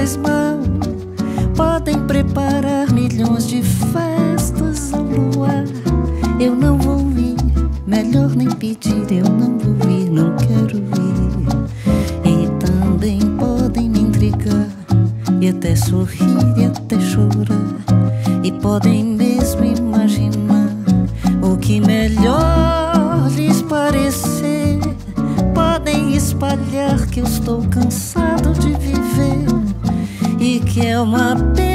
faz mal. Podem preparar milhões de festas ao luar. Eu não vou ir, melhor nem pedir. Eu não vou ir, não quero ir. E também podem me intrigar, e até sorrir e até chorar. E podem mesmo imaginar o que melhor lhes parecer. Podem espalhar que eu estou cansado de viver e que é uma pena